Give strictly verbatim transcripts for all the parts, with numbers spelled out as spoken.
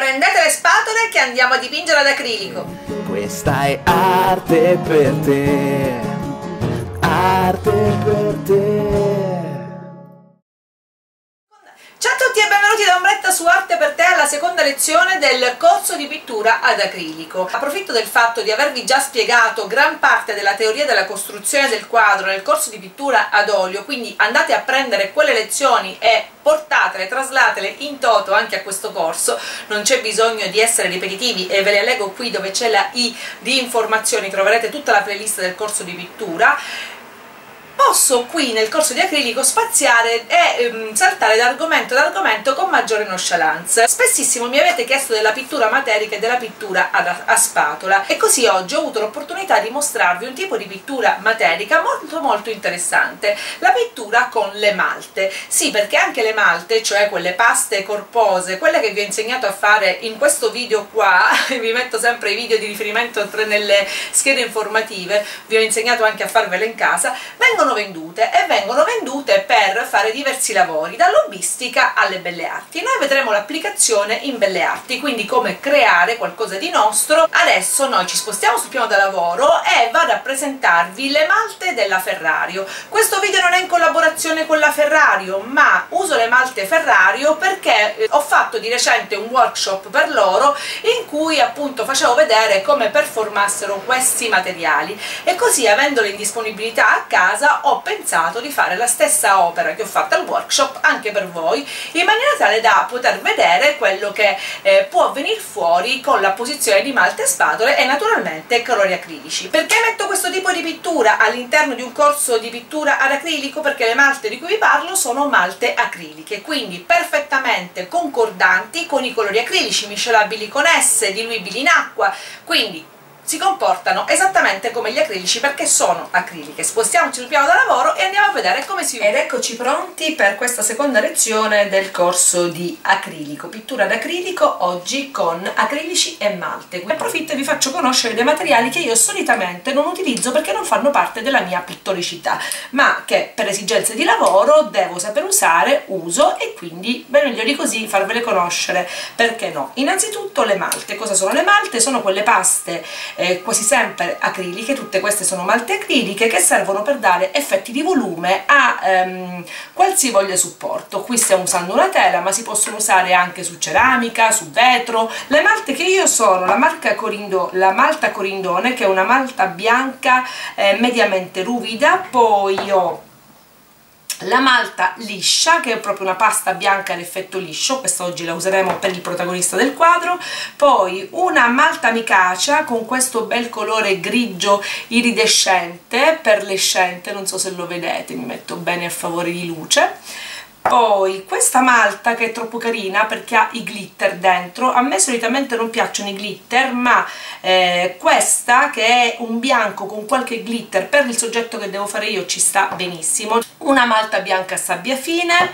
Prendete le spatole che andiamo a dipingere ad acrilico. Questa è arte per te, arte per te. Ciao a tutti e benvenuti da Ombretta su Arte per te alla seconda lezione del corso di pittura ad acrilico. Approfitto del fatto di avervi già spiegato gran parte della teoria della costruzione del quadro nel corso di pittura ad olio, quindi andate a prendere quelle lezioni e portatele, traslatele in toto anche a questo corso, non c'è bisogno di essere ripetitivi e ve le leggo qui dove c'è la i di informazioni, troverete tutta la playlist del corso di pittura. Posso qui nel corso di acrilico spaziare e ehm, saltare da argomento ad argomento con maggiore nonchalance. Spessissimo mi avete chiesto della pittura materica e della pittura ad, a spatola e così oggi ho avuto l'opportunità di mostrarvi un tipo di pittura materica molto molto interessante, la pittura con le malte. Sì, perché anche le malte, cioè quelle paste corpose, quelle che vi ho insegnato a fare in questo video qua, vi metto sempre i video di riferimento nelle schede informative, vi ho insegnato anche a farvele in casa, vengono vendute e vengono vendute per fare diversi lavori, dall'hobbistica alle belle arti. Noi vedremo l'applicazione in belle arti, quindi come creare qualcosa di nostro. Adesso noi ci spostiamo sul piano da lavoro e vado a presentarvi le malte della Ferrario. Questo video non è in collaborazione con la Ferrario, ma uso le malte Ferrario perché ho fatto di recente un workshop per loro in cui appunto facevo vedere come performassero questi materiali e così, avendole in disponibilità a casa, ho pensato di fare la stessa opera che ho fatto al workshop anche per voi, in maniera tale da poter vedere quello che eh, può venire fuori con la posizione di malte e spatole e naturalmente colori acrilici. Perché metto questo tipo di pittura all'interno di un corso di pittura ad acrilico? Perché le malte di cui vi parlo sono malte acriliche, quindi perfettamente concordanti con i colori acrilici, miscelabili con esse, diluibili in acqua, quindi si comportano esattamente come gli acrilici perché sono acriliche. Spostiamoci sul piano da lavoro e andiamo a vedere come si usa. Ed eccoci pronti per questa seconda lezione del corso di acrilico, pittura ad acrilico, oggi con acrilici e malte. Approfitto e vi faccio conoscere dei materiali che io solitamente non utilizzo perché non fanno parte della mia pittoricità, ma che per esigenze di lavoro devo saper usare, uso e quindi beh, meglio di così farvele conoscere, perché no? Innanzitutto le malte. Cosa sono le malte? Sono quelle paste Eh, quasi sempre acriliche, tutte queste sono malte acriliche che servono per dare effetti di volume a ehm, qualsivoglia supporto. Qui stiamo usando una tela, ma si possono usare anche su ceramica, su vetro. Le malte che io sono la marca Corindo, la malta Corindone, che è una malta bianca eh, mediamente ruvida, poi ho la malta liscia, che è proprio una pasta bianca all'effetto liscio, questa oggi la useremo per il protagonista del quadro, poi una malta micacia con questo bel colore grigio iridescente, perlescente, non so se lo vedete, mi metto bene a favore di luce. Poi questa malta che è troppo carina perché ha i glitter dentro, a me solitamente non piacciono i glitter, ma eh, questa che è un bianco con qualche glitter per il soggetto che devo fare io ci sta benissimo. Una malta bianca a sabbia fine,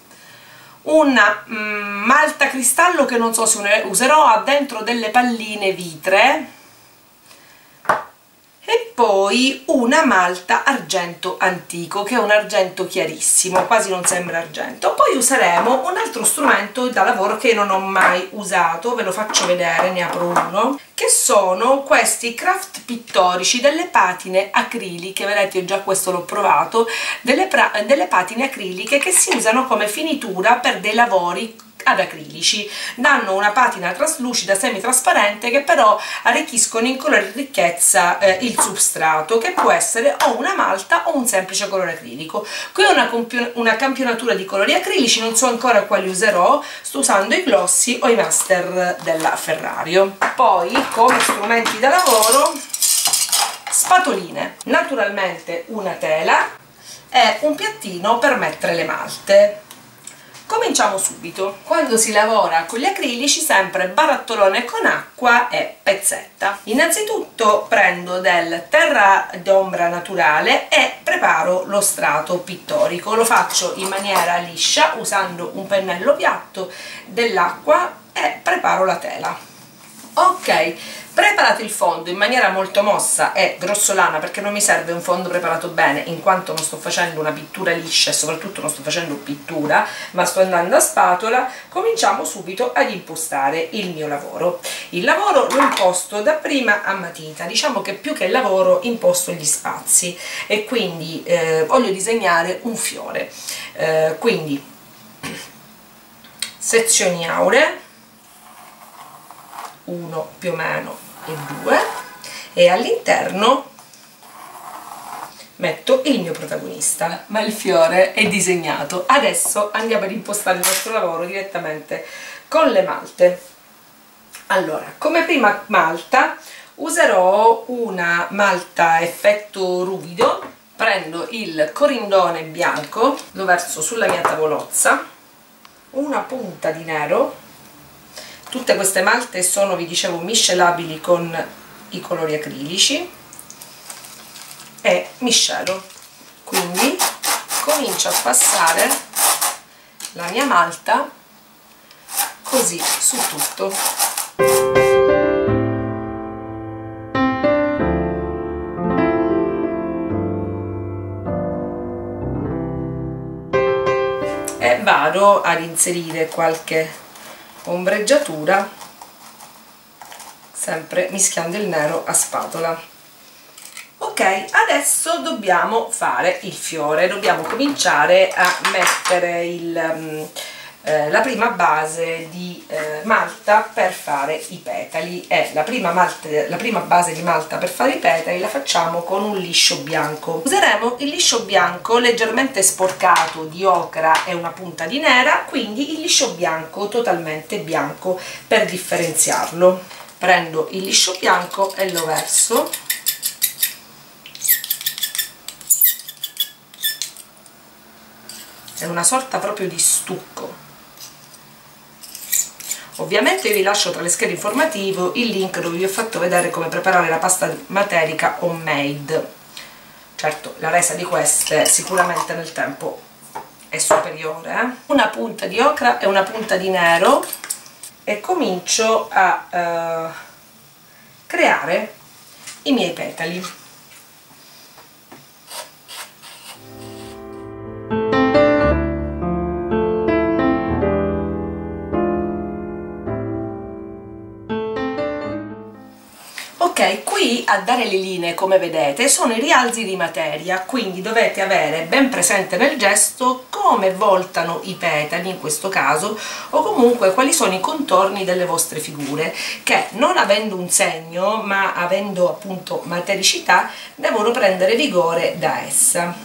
una mm, malta cristallo che non so se userò, ha dentro delle palline vitree, e poi una malta argento antico che è un argento chiarissimo, quasi non sembra argento. Poi useremo un altro strumento da lavoro che non ho mai usato, ve lo faccio vedere, ne apro uno, che sono questi craft pittorici, delle patine acriliche. Vedete, io già questo l'ho provato, delle, delle patine acriliche che si usano come finitura per dei lavori ad acrilici, danno una patina traslucida semitrasparente che però arricchiscono in colore e ricchezza eh, il substrato, che può essere o una malta o un semplice colore acrilico. Qui ho una, una campionatura di colori acrilici, non so ancora quali userò, sto usando i Glossy o i Master della Ferrario. Poi come strumenti da lavoro, spatoline, naturalmente una tela e un piattino per mettere le malte. Cominciamo subito. Quando si lavora con gli acrilici sempre barattolone con acqua e pezzetta. Innanzitutto prendo del terra d'ombra naturale e preparo lo strato pittorico. Lo faccio in maniera liscia usando un pennello piatto, dell'acqua e preparo la tela. Ok, preparato il fondo in maniera molto mossa e grossolana, perché non mi serve un fondo preparato bene in quanto non sto facendo una pittura liscia e soprattutto non sto facendo pittura ma sto andando a spatola, cominciamo subito ad impostare il mio lavoro. Il lavoro lo imposto da prima a matita, diciamo che più che il lavoro imposto gli spazi e quindi eh, voglio disegnare un fiore, eh, quindi sezioni auree, uno più o meno e due, e all'interno metto il mio protagonista, ma il fiore è disegnato. Adesso andiamo ad impostare il nostro lavoro direttamente con le malte. Allora, come prima malta userò una malta effetto ruvido, prendo il corindone bianco, lo verso sulla mia tavolozza, una punta di nero. Tutte queste malte sono, vi dicevo, miscelabili con i colori acrilici e miscelo, quindi comincio a passare la mia malta così su tutto. E vado ad inserire qualche ombreggiatura, sempre mischiando il nero a spatola. Ok, adesso dobbiamo fare il fiore, dobbiamo cominciare a mettere il, um, eh, la prima base di eh, malta per fare i petali, e la prima, malte, la prima base di malta per fare i petali la facciamo con un liscio bianco. Useremo il liscio bianco leggermente sporcato di ocra e una punta di nera, quindi il liscio bianco totalmente bianco per differenziarlo. Prendo il liscio bianco e lo verso. È una sorta proprio di stucco. Ovviamente vi lascio tra le schede informative il link dove vi ho fatto vedere come preparare la pasta materica homemade. Certo, la resa di queste sicuramente nel tempo è superiore. Eh? Una punta di ocra e una punta di nero, e comincio a eh, creare i miei petali. Ok, qui a dare le linee, come vedete, sono i rialzi di materia, quindi dovete avere ben presente nel gesto come voltano i petali in questo caso, o comunque quali sono i contorni delle vostre figure, che non avendo un segno ma avendo appunto matericità devono prendere vigore da essa.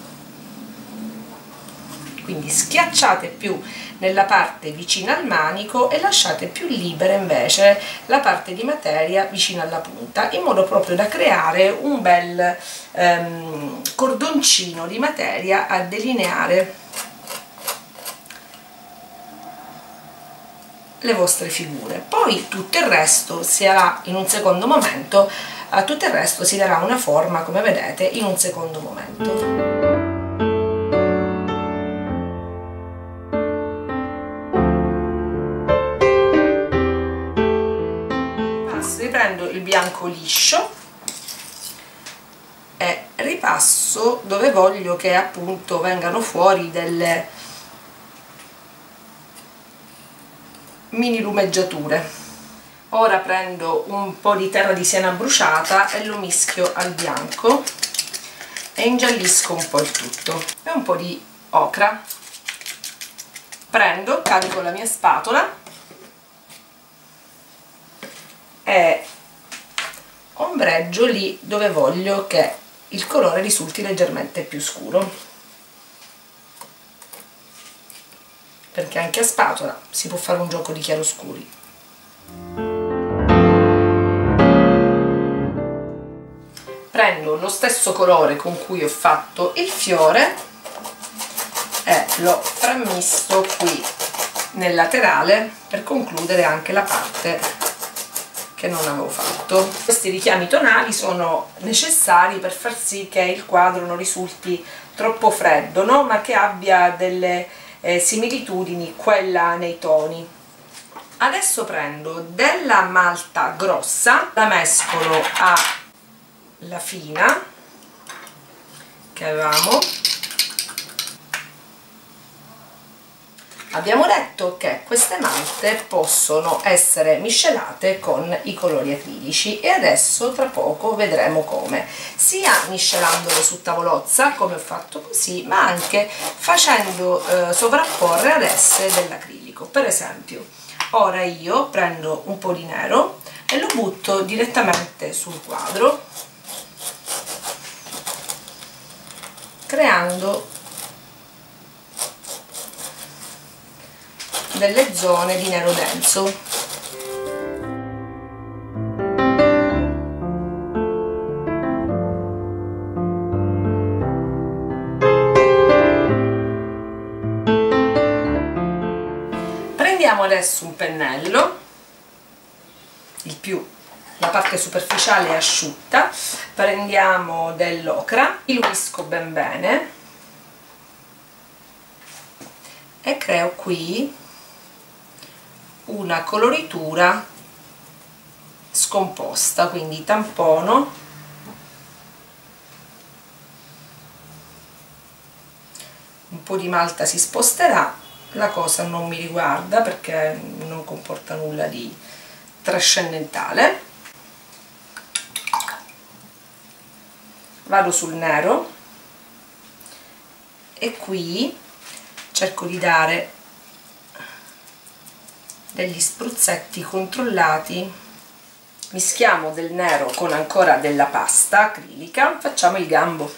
Quindi schiacciate più nella parte vicina al manico e lasciate più libera invece la parte di materia vicina alla punta, in modo proprio da creare un bel ehm, cordoncino di materia a delineare le vostre figure. Poi tutto il resto si farà in un secondo momento, a tutto il resto si darà una forma, come vedete, in un secondo momento. Riprendo il bianco liscio e ripasso dove voglio che appunto vengano fuori delle mini lumeggiature. Ora prendo un po' di terra di siena bruciata e lo mischio al bianco e ingiallisco un po' il tutto, e un po' di ocra. Prendo, carico la mia spatola e ombreggio lì dove voglio che il colore risulti leggermente più scuro, perché anche a spatola si può fare un gioco di chiaroscuri. Prendo lo stesso colore con cui ho fatto il fiore e lo frammisto qui nel laterale per concludere anche la parte che non avevo fatto. Questi richiami tonali sono necessari per far sì che il quadro non risulti troppo freddo, no? Ma che abbia delle eh, similitudini quella nei toni. Adesso prendo della malta grossa, la mescolo alla fina che avevamo. Abbiamo detto che queste malte possono essere miscelate con i colori acrilici e adesso tra poco vedremo come, sia miscelandole su tavolozza come ho fatto così, ma anche facendo eh, sovrapporre ad esse dell'acrilico. Per esempio, ora io prendo un po' di nero e lo butto direttamente sul quadro, creando delle zone di nero denso. Prendiamo adesso un pennello, il più, la parte superficiale è asciutta, prendiamo dell'ocra, diluisco ben bene e creo qui una coloritura scomposta, quindi tampono un po' di malta, si sposterà, la cosa non mi riguarda perché non comporta nulla di trascendentale. Vado sul nero e qui cerco di dare degli spruzzetti controllati, mischiamo del nero con ancora della pasta acrilica, facciamo il gambo.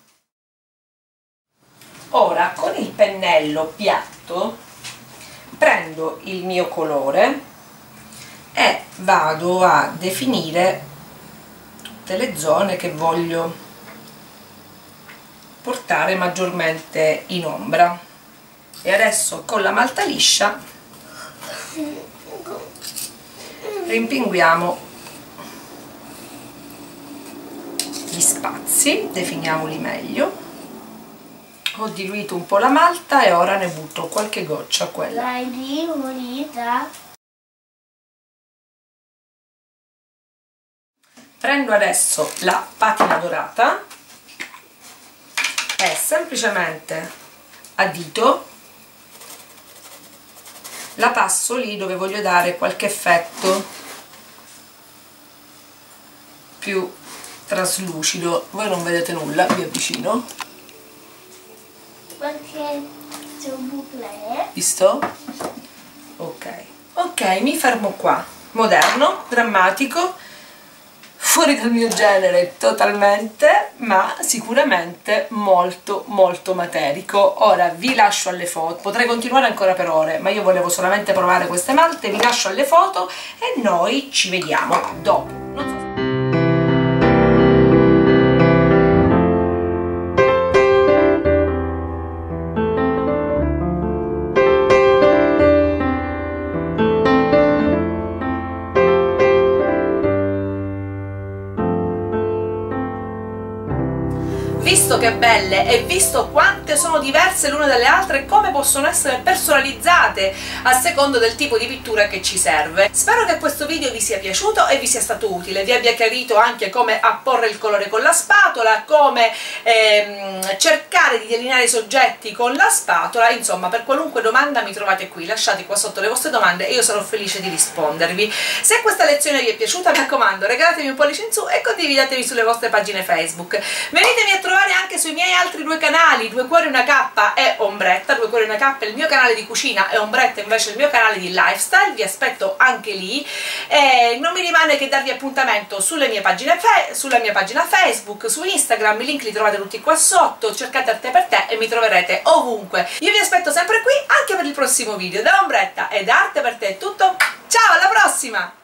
Ora con il pennello piatto prendo il mio colore e vado a definire tutte le zone che voglio portare maggiormente in ombra. E adesso con la malta liscia rimpinguiamo gli spazi, definiamoli meglio. Ho diluito un po' la malta e ora ne butto qualche goccia quella. L'hai diluita? Prendo adesso la patina dorata e semplicemente a dito la passo lì dove voglio dare qualche effetto più traslucido. Voi non vedete nulla, vi avvicino. Perché c'è un bouclé. Visto? Ok. Ok, mi fermo qua. Moderno, drammatico, fuori dal mio genere totalmente, ma sicuramente molto molto materico. Ora vi lascio alle foto, potrei continuare ancora per ore, ma io volevo solamente provare queste malte. Vi lascio alle foto e noi ci vediamo dopo. Non so se... Visto che belle e visto quante sono diverse l'una dalle altre e come possono essere personalizzate a secondo del tipo di pittura che ci serve, spero che questo video vi sia piaciuto e vi sia stato utile, vi abbia chiarito anche come apporre il colore con la spatola, come ehm, cercare di delineare i soggetti con la spatola. Insomma, per qualunque domanda mi trovate qui, lasciate qua sotto le vostre domande e io sarò felice di rispondervi. Se questa lezione vi è piaciuta, mi raccomando, regalatemi un pollice in su e condividetevi sulle vostre pagine Facebook. Venitemi a trovare anche sui miei altri due canali, Due Cuori Una K e Ombretta. Due Cuori Una K è il mio canale di cucina e Ombretta invece è il mio canale di lifestyle. Vi aspetto anche lì e non mi rimane che darvi appuntamento sulle mie pagine sulla mia pagina Facebook, su Instagram, i link li trovate tutti qua sotto, cercate Arte per te e mi troverete ovunque. Io vi aspetto sempre qui anche per il prossimo video. Da Ombretta e da Arte per te è tutto, ciao, alla prossima!